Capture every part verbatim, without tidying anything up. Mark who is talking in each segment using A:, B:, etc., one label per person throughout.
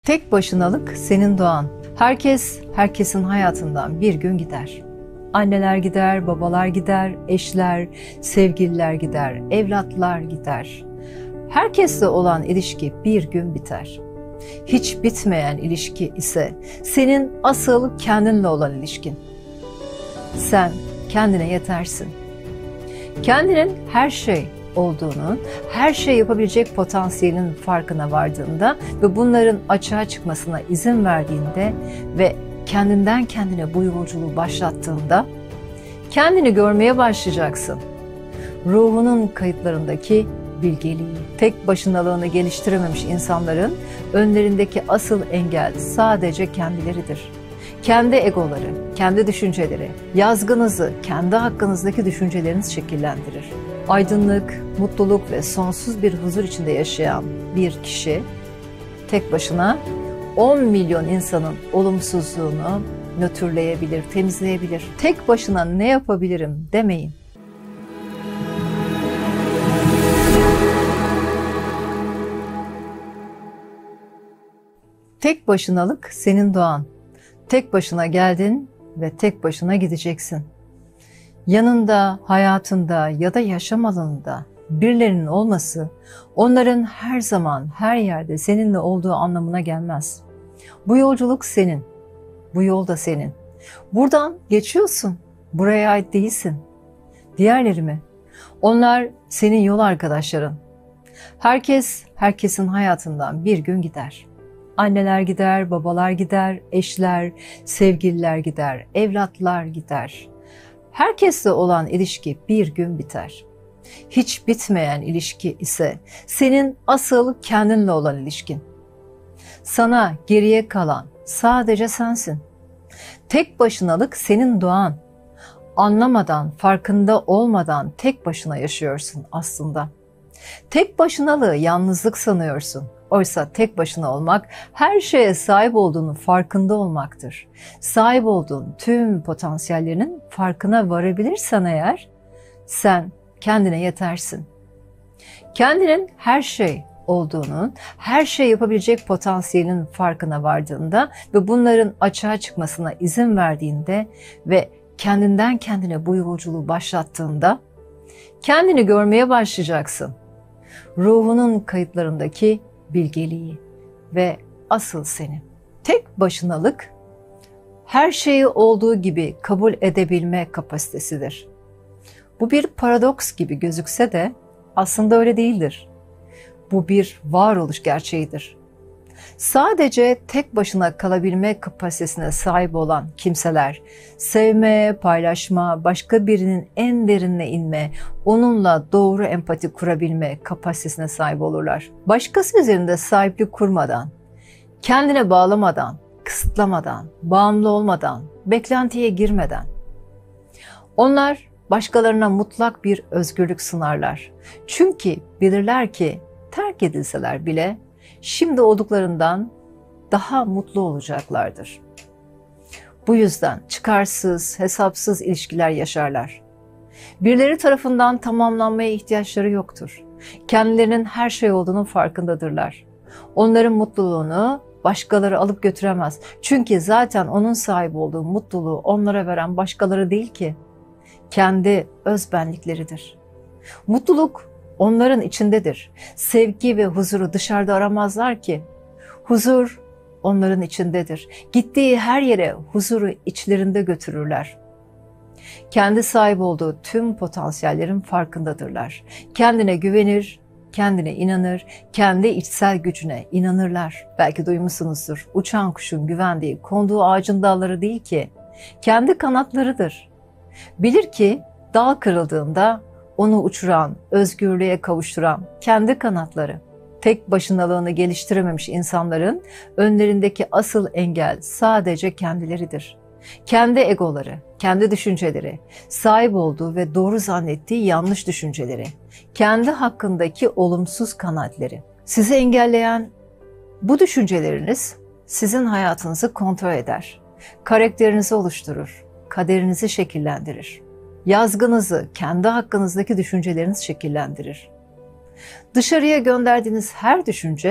A: Tek başınalık senin doğan. Herkes, herkesin hayatından bir gün gider. Anneler gider, babalar gider, eşler, sevgililer gider, evlatlar gider. Herkesle olan ilişki bir gün biter. Hiç bitmeyen ilişki ise senin asıl kendinle olan ilişkin. Sen kendine yetersin. Kendinin her şey olduğunun, her şey yapabilecek potansiyelin farkına vardığında ve bunların açığa çıkmasına izin verdiğinde ve kendinden kendine bu yolculuğu başlattığında kendini görmeye başlayacaksın. Ruhunun kayıtlarındaki bilgeliği, tek başınalığını geliştirememiş insanların önlerindeki asıl engel sadece kendileridir. Kendi egoları, kendi düşünceleri, yazgınızı, kendi hakkınızdaki düşünceleriniz şekillendirir. Aydınlık, mutluluk ve sonsuz bir huzur içinde yaşayan bir kişi tek başına on milyon insanın olumsuzluğunu nötrleyebilir, temizleyebilir. Tek başına ne yapabilirim demeyin. Tek başınalık senin doğan. Tek başına geldin ve tek başına gideceksin. Yanında, hayatında ya da yaşam alanında birilerinin olması, onların her zaman, her yerde seninle olduğu anlamına gelmez. Bu yolculuk senin, bu yol da senin. Buradan geçiyorsun, buraya ait değilsin. Diğerleri mi? Onlar senin yol arkadaşların. Herkes, herkesin hayatından bir gün gider. Anneler gider, babalar gider, eşler, sevgililer gider, evlatlar gider. Herkesle olan ilişki bir gün biter. Hiç bitmeyen ilişki ise senin asıl kendinle olan ilişkin. Sana geriye kalan sadece sensin. Tek başınalık senin doğan. Anlamadan, farkında olmadan tek başına yaşıyorsun aslında. Tek başınalığı yalnızlık sanıyorsun. Oysa tek başına olmak, her şeye sahip olduğunun farkında olmaktır. Sahip olduğun tüm potansiyellerinin farkına varabilirsen eğer, sen kendine yetersin. Kendinin her şey olduğunun, her şey yapabilecek potansiyelin farkına vardığında ve bunların açığa çıkmasına izin verdiğinde ve kendinden kendine bu yolculuğu başlattığında, kendini görmeye başlayacaksın. Ruhunun kayıtlarındaki bilgeliği ve asıl seni. Tek başınalık, her şeyi olduğu gibi kabul edebilme kapasitesidir. Bu bir paradoks gibi gözükse de aslında öyle değildir. Bu bir varoluş gerçeğidir. Sadece tek başına kalabilme kapasitesine sahip olan kimseler, sevme, paylaşma, başka birinin en derinine inme, onunla doğru empati kurabilme kapasitesine sahip olurlar. Başkası üzerinde sahiplik kurmadan, kendine bağlamadan, kısıtlamadan, bağımlı olmadan, beklentiye girmeden. Onlar başkalarına mutlak bir özgürlük sunarlar. Çünkü bilirler ki terk edilseler bile şimdi olduklarından daha mutlu olacaklardır. Bu yüzden çıkarsız, hesapsız ilişkiler yaşarlar. Birileri tarafından tamamlanmaya ihtiyaçları yoktur. Kendilerinin her şey olduğunun farkındadırlar. Onların mutluluğunu başkaları alıp götüremez. Çünkü zaten onun sahip olduğu mutluluğu onlara veren başkaları değil ki. Kendi öz benlikleridir. Mutluluk onların içindedir. Sevgi ve huzuru dışarıda aramazlar ki. Huzur onların içindedir. Gittiği her yere huzuru içlerinde götürürler. Kendi sahip olduğu tüm potansiyellerin farkındadırlar. Kendine güvenir, kendine inanır, kendi içsel gücüne inanırlar. Belki duymuşsunuzdur. Uçan kuşun güvendiği, konduğu ağacın dalları değil ki, kendi kanatlarıdır. Bilir ki dal kırıldığında onu uçuran, özgürlüğe kavuşturan kendi kanatları. Tek başınalığını geliştirememiş insanların önlerindeki asıl engel sadece kendileridir. Kendi egoları, kendi düşünceleri, sahip olduğu ve doğru zannettiği yanlış düşünceleri, kendi hakkındaki olumsuz kanaatleri. Sizi engelleyen bu düşünceleriniz sizin hayatınızı kontrol eder, karakterinizi oluşturur, kaderinizi şekillendirir. Yazgınızı, kendi hakkınızdaki düşünceleriniz şekillendirir. Dışarıya gönderdiğiniz her düşünce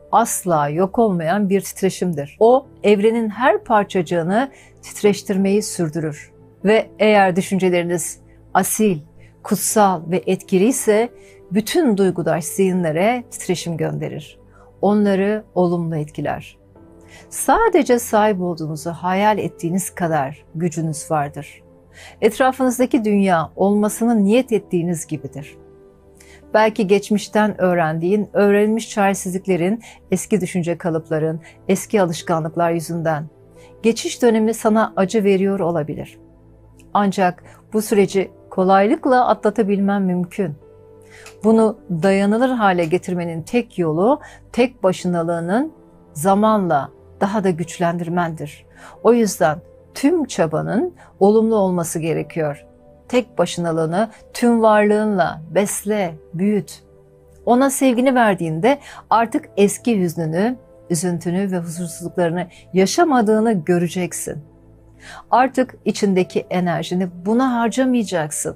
A: asla yok olmayan bir titreşimdir. O, evrenin her parçacığını titreştirmeyi sürdürür. Ve eğer düşünceleriniz asil, kutsal ve etkili ise bütün duygudaş zihinlere titreşim gönderir. Onları olumlu etkiler. Sadece sahip olduğunuzu hayal ettiğiniz kadar gücünüz vardır. Etrafınızdaki dünya olmasını niyet ettiğiniz gibidir. Belki geçmişten öğrendiğin, öğrenilmiş çaresizliklerin, eski düşünce kalıpların, eski alışkanlıklar yüzünden geçiş dönemi sana acı veriyor olabilir. Ancak bu süreci kolaylıkla atlatabilmen mümkün. Bunu dayanılır hale getirmenin tek yolu tek başınalığının zamanla daha da güçlendirmendir. O yüzden tüm çabanın olumlu olması gerekiyor. Tek başınalığını tüm varlığınla besle, büyüt. Ona sevgini verdiğinde artık eski hüznünü, üzüntünü ve huzursuzluklarını yaşamadığını göreceksin. Artık içindeki enerjini buna harcamayacaksın.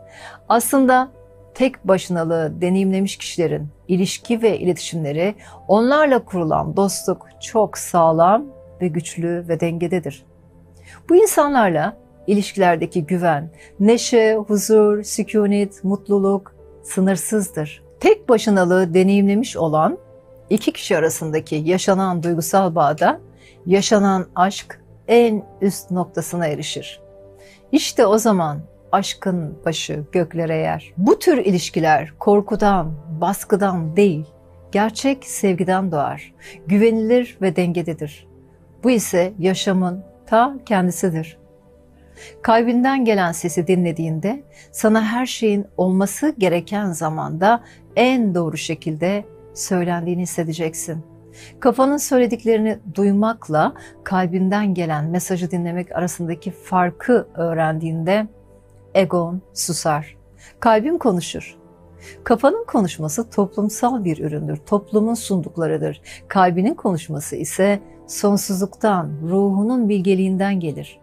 A: Aslında tek başınalığı deneyimlemiş kişilerin ilişki ve iletişimleri, onlarla kurulan dostluk çok sağlam ve güçlü ve dengededir. Bu insanlarla ilişkilerdeki güven, neşe, huzur, sükunet, mutluluk sınırsızdır. Tek başınalığı deneyimlemiş olan iki kişi arasındaki yaşanan duygusal bağda yaşanan aşk en üst noktasına erişir. İşte o zaman aşkın başı göklere yer. Bu tür ilişkiler korkudan, baskıdan değil, gerçek sevgiden doğar. Güvenilir ve dengededir. Bu ise yaşamın ta kendisidir. Kalbinden gelen sesi dinlediğinde sana her şeyin olması gereken zamanda en doğru şekilde söylendiğini hissedeceksin. Kafanın söylediklerini duymakla kalbinden gelen mesajı dinlemek arasındaki farkı öğrendiğinde egon susar. Kalbin konuşur. Kafanın konuşması toplumsal bir üründür, toplumun sunduklarıdır. Kalbinin konuşması ise sonsuzluktan, ruhunun bilgeliğinden gelir.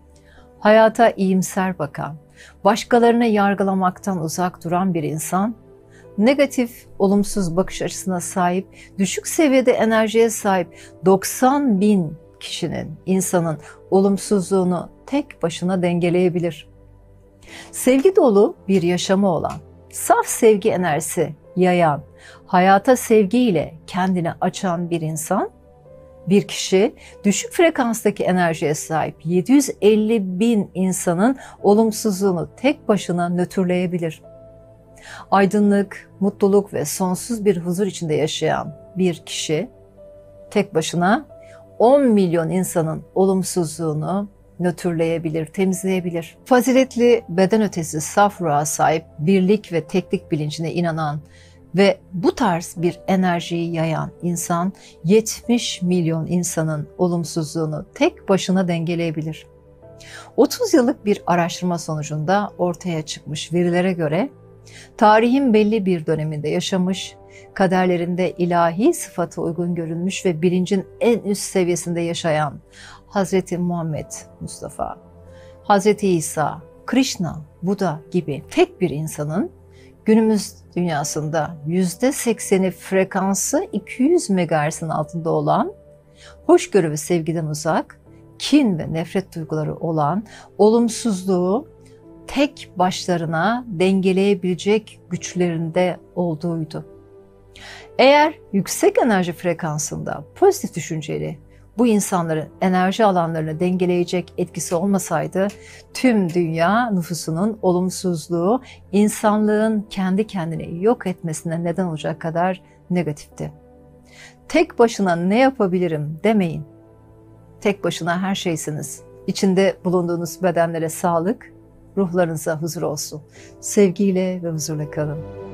A: Hayata iyimser bakan, başkalarını yargılamaktan uzak duran bir insan, negatif, olumsuz bakış açısına sahip, düşük seviyede enerjiye sahip doksan bin kişinin, insanın olumsuzluğunu tek başına dengeleyebilir. Sevgi dolu bir yaşamı olan, saf sevgi enerjisi yayan, hayata sevgiyle kendini açan bir insan, bir kişi düşük frekanstaki enerjiye sahip yedi yüz elli bin insanın olumsuzluğunu tek başına nötrleyebilir. Aydınlık, mutluluk ve sonsuz bir huzur içinde yaşayan bir kişi tek başına on milyon insanın olumsuzluğunu nötrleyebilir, temizleyebilir. Faziletli, beden ötesi saf ruha sahip, birlik ve teklik bilincine inanan ve bu tarz bir enerjiyi yayan insan yetmiş milyon insanın olumsuzluğunu tek başına dengeleyebilir. otuz yıllık bir araştırma sonucunda ortaya çıkmış verilere göre tarihin belli bir döneminde yaşamış, kaderlerinde ilahi sıfata uygun görünmüş ve bilincin en üst seviyesinde yaşayan Hazreti Muhammed Mustafa, Hazreti İsa, Krishna, Buda gibi tek bir insanın günümüz dünyasında yüzde sekseni frekansı iki yüz megahertz'in altında olan, hoşgörü ve sevgiden uzak, kin ve nefret duyguları olan, olumsuzluğu tek başlarına dengeleyebilecek güçlerinde olduğuydu. Eğer yüksek enerji frekansında pozitif düşünceli bu insanların enerji alanlarını dengeleyecek etkisi olmasaydı tüm dünya nüfusunun olumsuzluğu insanlığın kendi kendini yok etmesine neden olacak kadar negatifti. Tek başına ne yapabilirim demeyin. Tek başına her şeysiniz. İçinde bulunduğunuz bedenlere sağlık, ruhlarınıza huzur olsun. Sevgiyle ve huzurla kalın.